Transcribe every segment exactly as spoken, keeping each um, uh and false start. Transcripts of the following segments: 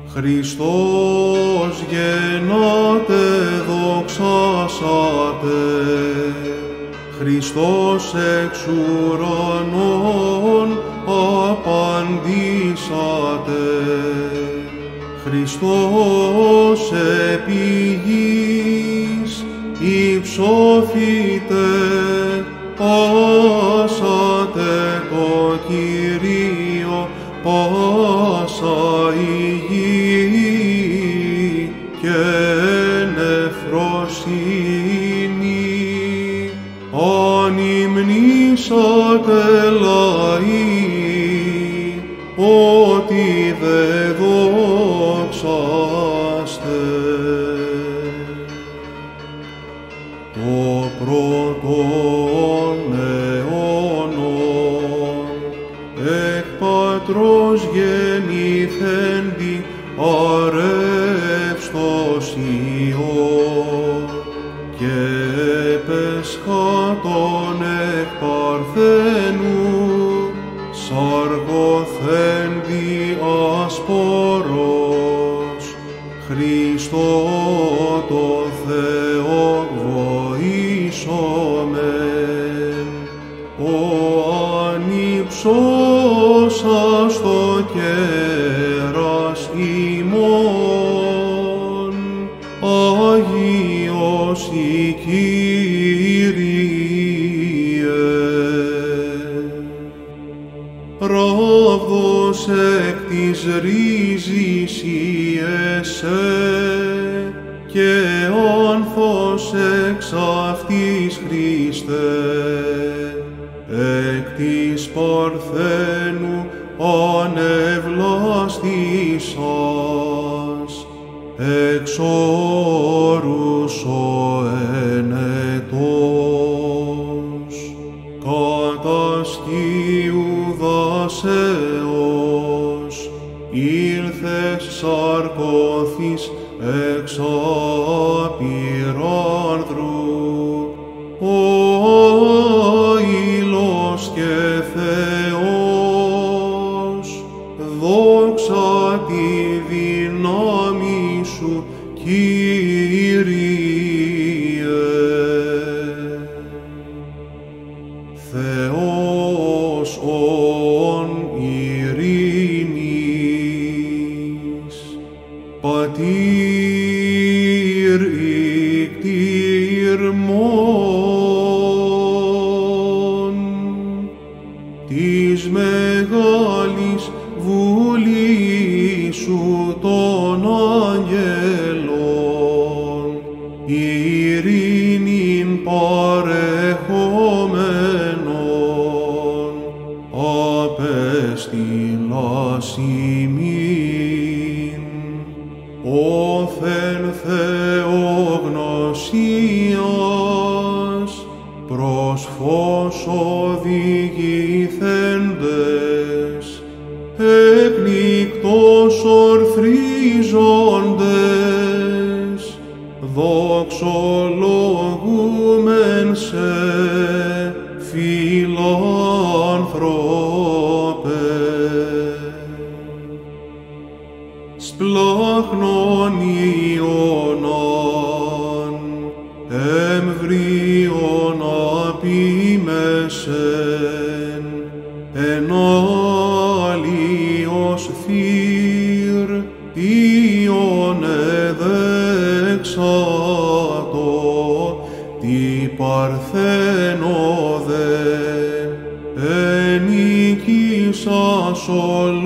Χριστός γεννάτε δοξάσατε, Χριστός εξ ουρανών απαντήσατε, Χριστός επί γης υψώθητε, πάσατε το Κυρίο πάσα η γη και νεφροσύνη ανυμνήσατε λαοί, ότι δε δόξαστε. Το πρώτον αιώνων εκ Πατρός γεννηθέντη αρεύστος Υιός και πεσχάτων εκ Παρθένου σαρκωθέντη ασπορός, Χριστό το Θεό βοήσομεν, ο ανυψώσας το κέρας ημών, Άγιος η Κύριε. Ράβδος εκ της ρίζης Ιεσέ και άνθος εξ αυτής Χριστέ, εκ της Παρθένου ανεβλάστησας, εξ όρους ο ενετός, καταστίου δάσεως, ήλθες σαρκώθης εξ απειράνδρου, ο άειλος και Θεός, δόξα τη δύναμη σου, Κύριε. Θεός ον ειρήνης, Πατήρ ικτήρμον, της μεγάλης βουλής σου των αγγέλων, ειρήνην παρεχόμενον, απέστειλας ημίν, όθεν θεογνωσίας, προς φως οδηγηθέντες, εκνικτός ορθρίζοντες, δοξολογούμεν σε, φιλάνθρωπε. Σπλάχνον Ιωνάν, εμβρίον απείμεσεν, εν άλλιος θύρ, Ιων εδέξατο, τι Παρθένο δε, ενίκησας ο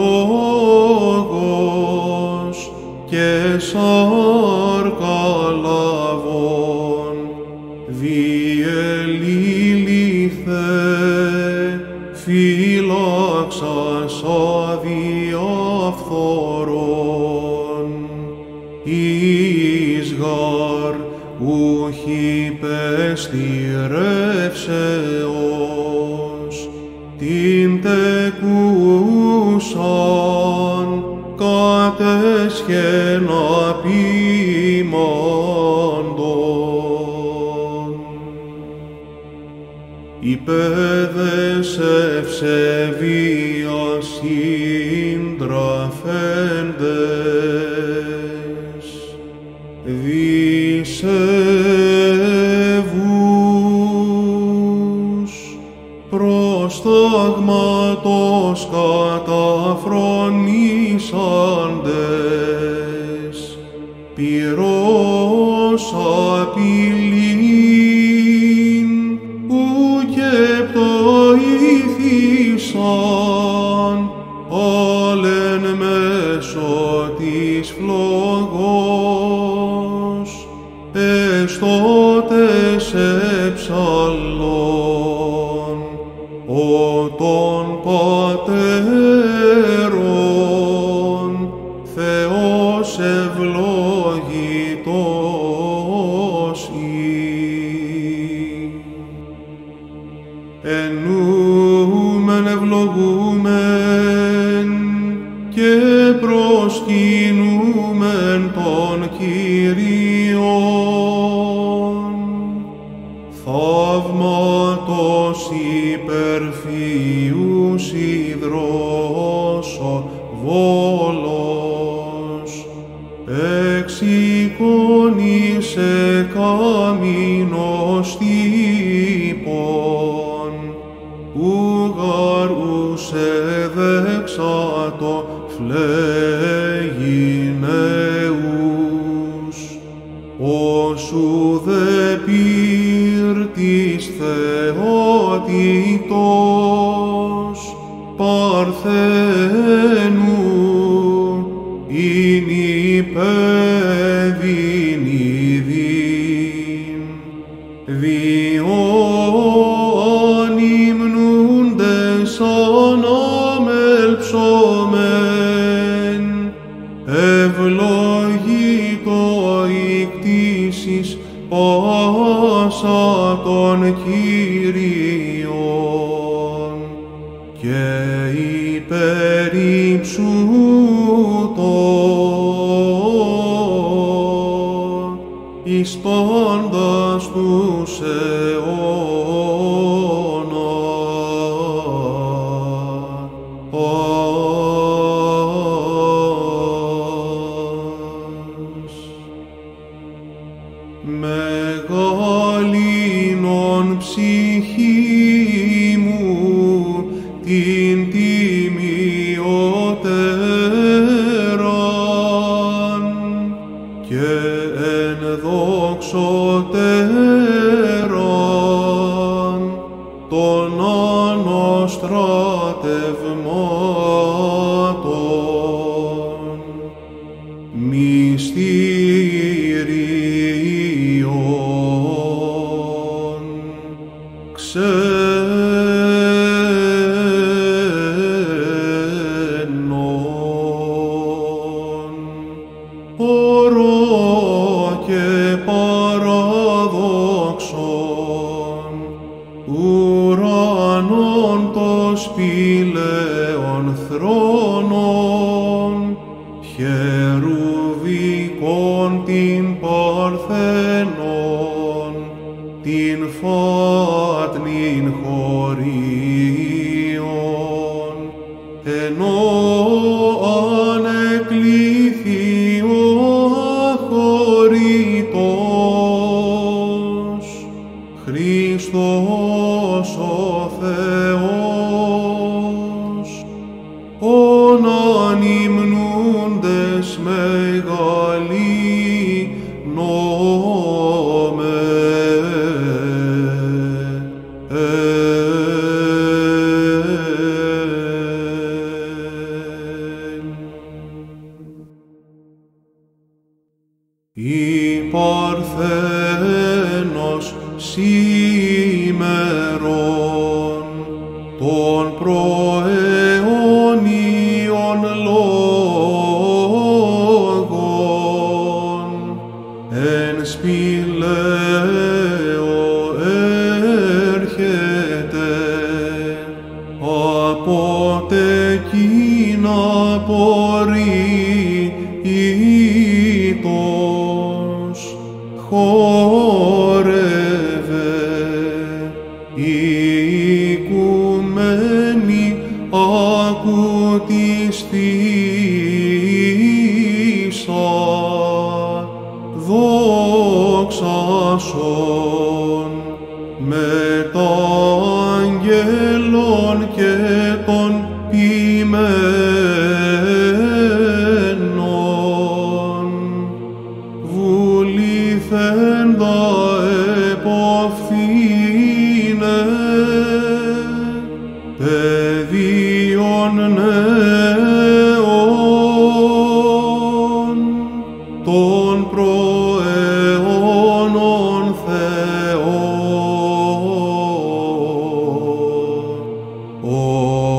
λόγος, και σάρκα λαβών, διελήλυθε, φύλαξας αδιαφθορών, εις γαρ ουχ υπεστηρεύσεως, την τεκούσαν κατέσχεν απείμαντον. Υπέδεσαι ευσεβίας συντραφέντες, ίσαντες, πυρός απειλήν, ουκ επτοήθησαν, άλλεν μέσω της φλογός, εστώτες εψαλλών, ο των πατέρων, Θεός ευλογητός ή. Ενούμεν ευλογούμεν και προσκυνούμεν τον Κύριον. Θαύματος υπερφύους υδρός ο Βόλος, εξεικόνισε καμίνος τύπων, ουγαρ ουσε δεξάτο φλεγινεούς, όσου δε πύρτης θεότητος παρθένου, ειν υπέδειν ειδήν, διό ανυμνούντες αναμελψόμεν, ευλογήτω η κτήσεις πάσα των Κύριων, και υπερυψούτο εις πάντας τους αιώνα. Μεγαλύνον ψυχή μου την τιμιωτέραν και ενδοξωτέραν των ανοστρατευμάτων μυστήριον ξένων, ορό και παραδόξων, ουρανών το σπηλαίων θρόνων, χερουβικών την παρθενών, την φάτνην χωρίων, ενώ ανεκλήθη ο αχωρητός, Χριστός ο Θεός, ον ανυμνούντες μεγαλύνομαι. Η Παρθένος σήμερον των προαιώνιων λόγων εν σπηλαίο έρχεται από τεκείνα πορείτος χόρευε η οικουμένη άκου της θύσα δόξασον με τα αγγέλων και των ποιημένων των νέων, των προαιώνων Θεών.